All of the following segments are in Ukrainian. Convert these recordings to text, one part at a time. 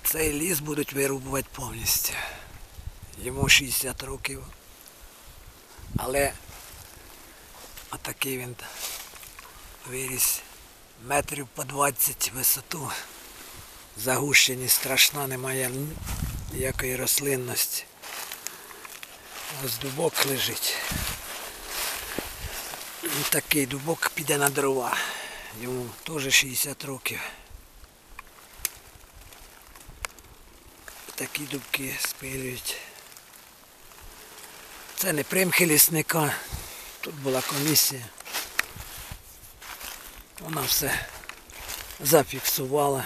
Цей ліс будуть вирубувати повністю. Йому 60 років. Але отакий він виріс метрів по 20 висоту. Загущеність страшна, немає ніякої рослинності. Ось дубок лежить. Такий дубок піде на дрова. Йому теж 60 років. Такі дубки спилюють. Це не примхи лісника. Тут була комісія. Вона все зафіксувала.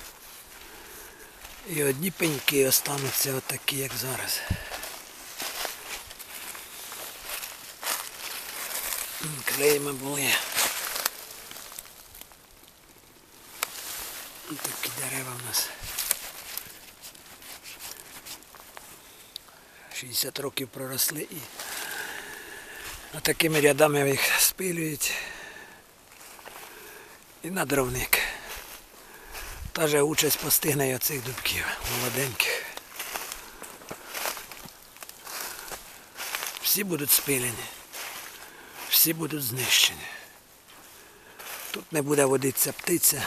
І одні пеньки остануться отакі, як зараз. Клейми були. Такі дерева в нас. 60 років проросли і такими рядами їх спилюють. І на дровник. Та же участь постигне й оцих дубків молоденьких. Всі будуть спилені. Всі будуть знищені. Тут не буде водитися птиця.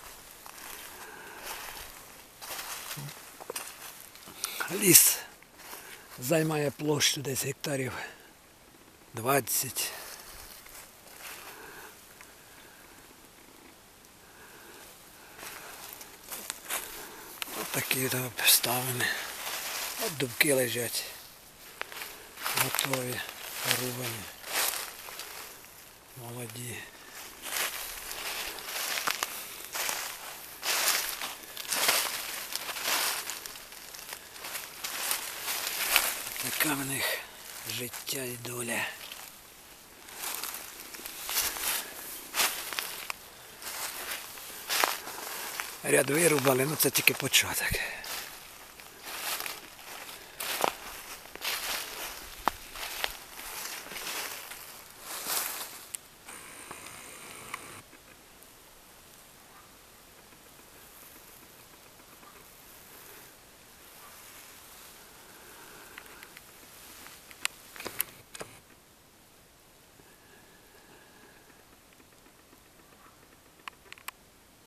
Ліс займає площу десь гектарів 20. Ось такі обставини. От дубки лежать. Готові, порубані. Молоді. Така в них життя і доля. Ряд вирубали, ну це тільки початок.